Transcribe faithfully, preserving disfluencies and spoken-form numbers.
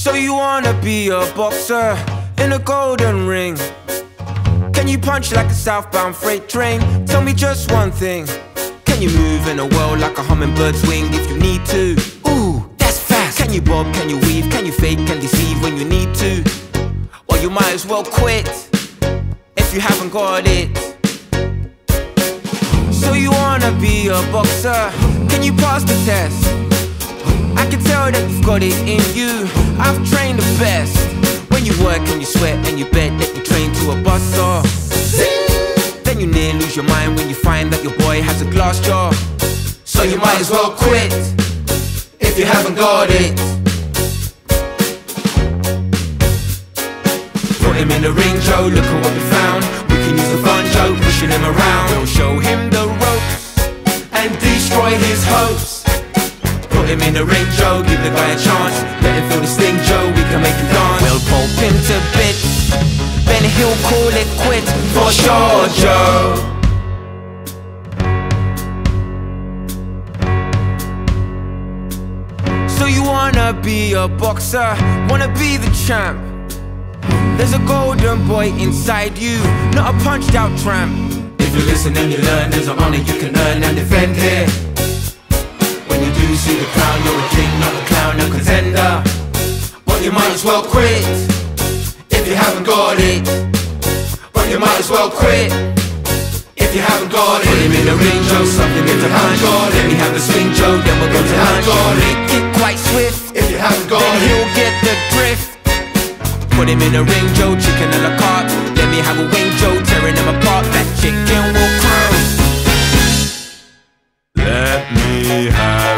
So you wanna be a boxer in a golden ring? Can you punch like a southbound freight train? Tell me just one thing. Can you move in a world like a hummingbird's wing if you need to? Ooh, that's fast. Can you bob, can you weave, can you fake and deceive when you need to? Or you might as well quit if you haven't got it. So you wanna be a boxer? Can you pass the test? I can tell that you've got it in you. I've trained the best. When you work and you sweat and you bet that you train to a buster, then you near lose your mind when you find that your boy has a glass jaw. So you might as well quit if you haven't got it. Put him in the ring, Joe, look at what we found. We can use the Banjo, pushing him around. We'll show him the ropes and destroy his hopes. Put him in the ring, Joe, give the guy a chance. Let him feel the sting, Joe, we can make him dance. We'll pulp him to bits, then he'll call it quits. For sure, Joe. So you wanna be a boxer, wanna be the champ. There's a golden boy inside you, not a punched out tramp. If you listen and you learn, there's an honor you can earn and defend here. When you do see the crown, you're a king, not a clown, a contender. But you might as well quit if you haven't got it. But you might as well quit if you haven't got it. Put him in the ring, Joe, something in the hand. Let me have the swing, Joe, then we'll go to lunch. Make it quite swift if you haven't got it. Then he'll get the drift. Put him in the ring, Joe, chicken a la carte. Let me have a wing, Joe, tearing him apart. That chicken will crown. Let me have